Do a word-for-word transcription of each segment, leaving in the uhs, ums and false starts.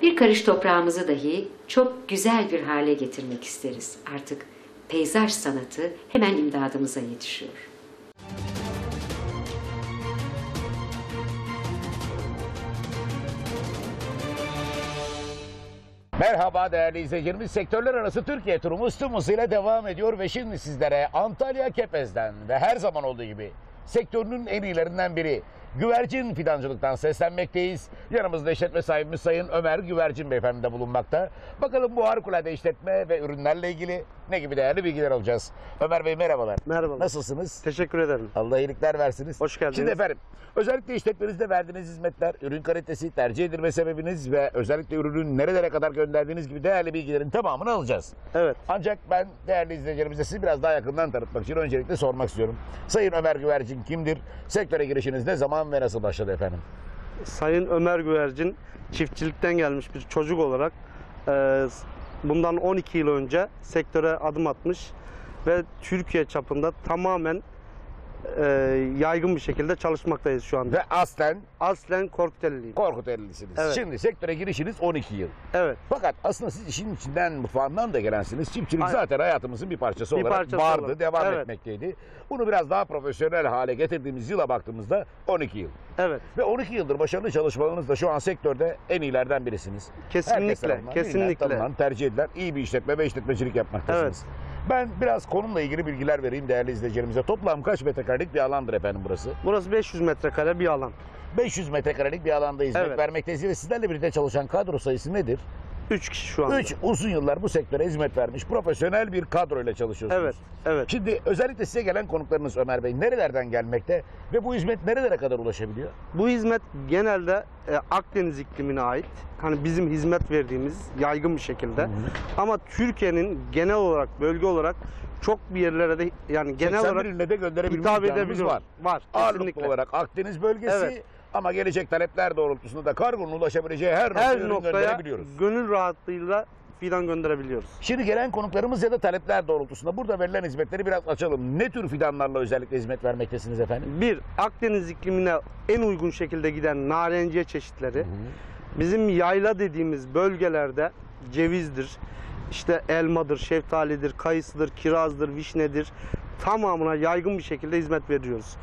Bir karış toprağımızı dahi çok güzel bir hale getirmek isteriz. Artık peyzaj sanatı hemen imdadımıza yetişiyor. Merhaba değerli izleyicilerimiz. Sektörler arası Türkiye turumuz tüm hızıyla devam ediyor ve şimdi sizlere Antalya Kepez'den ve her zaman olduğu gibi sektörünün en iyilerinden biri Güvercin Fidancılık'tan seslenmekteyiz. Yanımızda işletme sahibimiz Sayın Ömer Güvercin Beyefendi de bulunmakta. Bakalım bu harikulade işletme ve ürünlerle ilgili ne gibi değerli bilgiler alacağız. Ömer Bey merhabalar. Merhabalar. Nasılsınız? Teşekkür ederim. Allah iyilikler versiniz. Hoş geldiniz. Şimdi efendim, özellikle işletmenizde verdiğiniz hizmetler, ürün kalitesi, tercih edilme sebebiniz ve özellikle ürünün nerelere kadar gönderdiğiniz gibi değerli bilgilerin tamamını alacağız. Evet. Ancak ben değerli izleyicilerimize sizi biraz daha yakından tanıtmak için öncelikle sormak istiyorum. Sayın Ömer Güvercin kimdir? Sektöre girişiniz ne zaman ve nasıl başladı efendim? Sayın Ömer Güvercin çiftçilikten gelmiş bir çocuk olarak e, bundan on iki yıl önce sektöre adım atmış ve Türkiye çapında tamamen e, yaygın bir şekilde çalışmaktayız şu anda. Ve aslen Aslen Korkuteliliyim. Korkutelilisiniz. Evet. Şimdi sektöre girişiniz on iki yıl. Evet. Fakat aslında siz işin içinden, mutfağından da gelensiniz. Çiftçilik Aynen. zaten hayatımızın bir parçası Bir olarak parçası vardı, olarak. devam Evet. etmekteydi. Bunu biraz daha profesyonel hale getirdiğimiz yıla baktığımızda on iki yıl. Evet. Ve on iki yıldır başarılı çalışmalarınızla şu an sektörde en iyilerden birisiniz. Kesinlikle, Herkes tarafından kesinlikle. bilinen, tanınan, tercih edilen iyi bir işletme ve işletmecilik yapmaktasınız. Ben biraz konumla ilgili bilgiler vereyim değerli izleyicilerimize. Toplam kaç metrekarelik bir alandır efendim burası? Burası beş yüz metrekare bir alan. beş yüz metrekarelik bir alanda hizmet Evet. vermekteyiz ve sizlerle birlikte çalışan kadro sayısı nedir? üç kişi şu anda. üç uzun yıllar bu sektöre hizmet vermiş profesyonel bir kadroyla çalışıyorsunuz. Evet. Evet. Şimdi özellikle size gelen konuklarınız Ömer Bey nerelerden gelmekte ve bu hizmet nerelere kadar ulaşabiliyor? Bu hizmet genelde e, Akdeniz iklimine ait. Hani bizim hizmet verdiğimiz yaygın bir şekilde. Hı hı. Ama Türkiye'nin genel olarak, bölge olarak çok bir yerlere de yani genel seksen bir olarak iline de gönderebilme hitap imkanımız edebiliyoruz. var. Var. Ağırlıklı Kesinlikle. olarak Akdeniz bölgesi Evet. ama gelecek talepler doğrultusunda da kargonun ulaşabileceği her noktaya Her ürün noktaya gönderebiliyoruz. gönül rahatlığıyla fidan gönderebiliyoruz. Şimdi gelen konuklarımız ya da talepler doğrultusunda burada verilen hizmetleri biraz açalım. Ne tür fidanlarla özellikle hizmet vermektesiniz efendim? Bir, Akdeniz iklimine en uygun şekilde giden narenciye çeşitleri. Bizim yayla dediğimiz bölgelerde cevizdir, işte elmadır, şeftalidir, kayısıdır, kirazdır, vişnedir. Tamamına yaygın bir şekilde hizmet veriyoruz.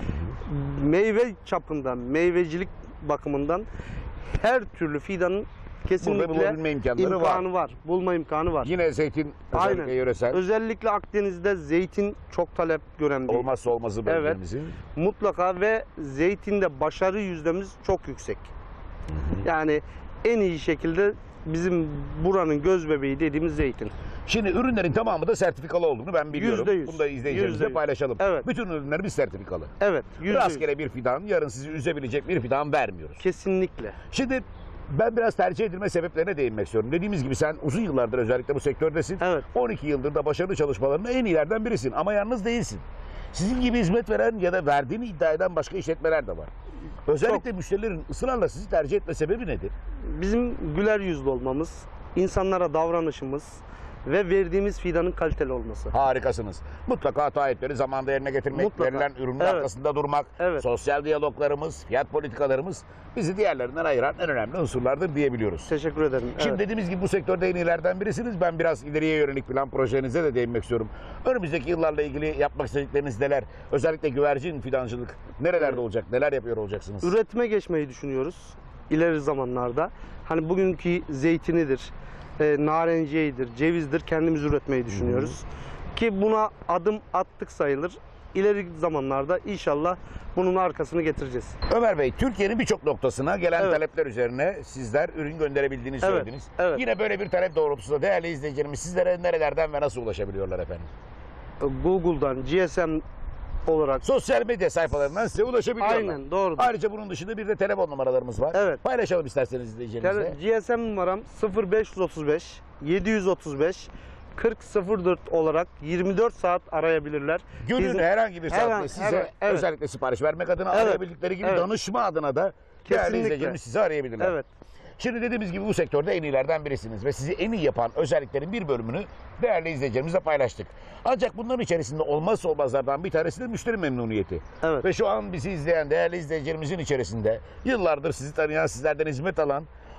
Meyve çapında, meyvecilik bakımından her türlü fidanın kesinlikle Burada bulabilme imkanları imkanı var. Bulma imkanı var. Yine zeytin özellikle Aynen. yöresel. Özellikle Akdeniz'de zeytin çok talep gören bir Olmazsa olmazı bölgemizin. mutlaka ve zeytinde başarı yüzdemiz çok yüksek. Yani en iyi şekilde bizim buranın göz bebeği dediğimiz zeytin. Şimdi ürünlerin tamamı da sertifikalı olduğunu ben biliyorum. Yüzde yüz. Bunu da izleyicilerimizle Yüzde yüz. paylaşalım. Evet. Bütün ürünlerimiz sertifikalı. Evet. yüzde yüz. Rastgele bir fidan, yarın sizi üzebilecek bir fidan vermiyoruz. Kesinlikle. Şimdi ben biraz tercih edilme sebeplerine değinmek istiyorum. Dediğimiz gibi sen uzun yıllardır özellikle bu sektördesin. Evet. on iki yıldır da başarılı çalışmalarında en iyilerden birisin ama yalnız değilsin. Sizin gibi hizmet veren ya da verdiğini iddia eden başka işletmeler de var. Özellikle müşterilerin ısrarla sizi tercih etme sebebi nedir? Bizim güler yüzlü olmamız, insanlara davranışımız ve verdiğimiz fidanın kaliteli olması. Harikasınız. Mutlaka taahhütleri zamanında yerine getirmek, Mutlaka. verilen ürünün Evet. arkasında durmak, Evet. sosyal diyaloglarımız, fiyat politikalarımız bizi diğerlerinden ayıran en önemli unsurlardır diyebiliyoruz. Teşekkür ederim. Şimdi Evet. dediğimiz gibi bu sektörde en iyilerden birisiniz. Ben biraz ileriye yönelik plan projenize de değinmek istiyorum. Önümüzdeki yıllarla ilgili yapmak istedikleriniz neler? Özellikle güvercin fidancılık nerelerde Evet. olacak? Neler yapıyor olacaksınız? Üretime geçmeyi düşünüyoruz ileri zamanlarda. Hani bugünkü zeytinidir, e, narenciyedir, cevizdir kendimiz üretmeyi düşünüyoruz. Ki buna adım attık sayılır. İleri zamanlarda inşallah bunun arkasını getireceğiz. Ömer Bey, Türkiye'nin birçok noktasına gelen Evet. talepler üzerine sizler ürün gönderebildiğini Evet, söylediniz. evet. Yine böyle bir talep doğrultusunda değerli izleyicilerimiz sizlere nerelerden ve nasıl ulaşabiliyorlar efendim? Google'dan, G S M olarak. Sosyal medya sayfalarından size ulaşabiliyorlar. Aynen, doğrudur. Ayrıca bunun dışında bir de telefon numaralarımız var. Evet. Paylaşalım isterseniz izleyicilerimizle. G S M numaram sıfır beş otuz beş yedi otuz beş kırk sıfır dört olarak yirmi dört saat arayabilirler. Günün Bizim- herhangi bir saatte Hemen- size hemen, evet. özellikle sipariş vermek adına Evet, arayabildikleri gibi evet. danışma adına da değerli Kesinlikle. izleyicilerimiz sizi arayabilirler. Evet. Şimdi dediğimiz gibi bu sektörde en iyilerden birisiniz ve sizi en iyi yapan özelliklerin bir bölümünü değerli izleyicilerimizle paylaştık. Ancak bunların içerisinde olmazsa olmazlardan bir tanesi de müşteri memnuniyeti. Evet. Ve şu an bizi izleyen değerli izleyicilerimizin içerisinde yıllardır sizi tanıyan, sizlerden hizmet alan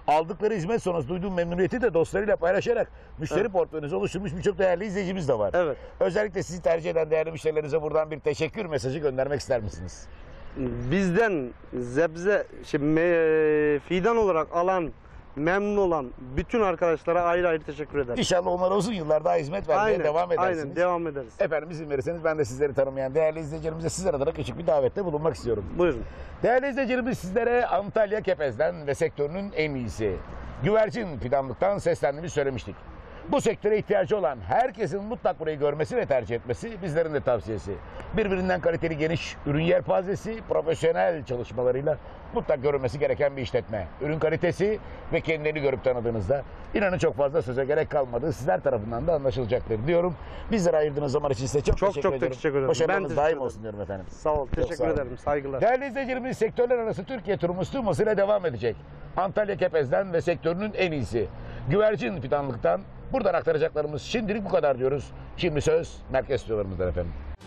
aldıkları hizmet sonrası duyduğum memnuniyeti de dostlarıyla paylaşarak müşteri Evet. portföyünüzü oluşturmuş birçok değerli izleyicimiz de var. Evet. Özellikle sizi tercih eden değerli müşterilerinize buradan bir teşekkür mesajı göndermek ister misiniz? Bizden zebze, şey, me- fidan olarak alan, memnun olan bütün arkadaşlara ayrı ayrı teşekkür ederim. İnşallah onlara uzun yıllar daha hizmet vermeye Aynen, devam edersiniz. aynen devam ederiz. Efendim izin verirseniz ben de sizleri tanımayan değerli izleyicilerimize sizler adına küçük bir davette bulunmak istiyorum. Buyurun. Değerli izleyicilerimiz sizlere Antalya Kepez'den ve sektörünün en iyisi güvercin fidanlıktan seslendiğimizi söylemiştik. Bu sektöre ihtiyacı olan herkesin mutlak burayı görmesi ve tercih etmesi bizlerin de tavsiyesi. Birbirinden kaliteli geniş ürün yelpazesi, profesyonel çalışmalarıyla mutlak görülmesi gereken bir işletme. Ürün kalitesi ve kendilerini görüp tanıdığınızda inanın çok fazla söze gerek kalmadığı sizler tarafından da anlaşılacaktır diyorum. Bizlere ayırdığınız zaman için size çok, Çok teşekkür çok ediyorum. teşekkür ederim. Ben Başarılarınız teşekkür daim ederim. olsun diyorum efendim. Sağ ol. Teşekkür sağ olun. ederim. Saygılar. Değerli izleyicilerimiz sektörler arası Türkiye turumuz tüm hızıyla devam edecek. Antalya Kepez'den ve sektörünün en iyisi güvercin fidanlıktan buradan aktaracaklarımız şimdilik bu kadar diyoruz. Şimdi söz merkez stüdyolarımızdan efendim.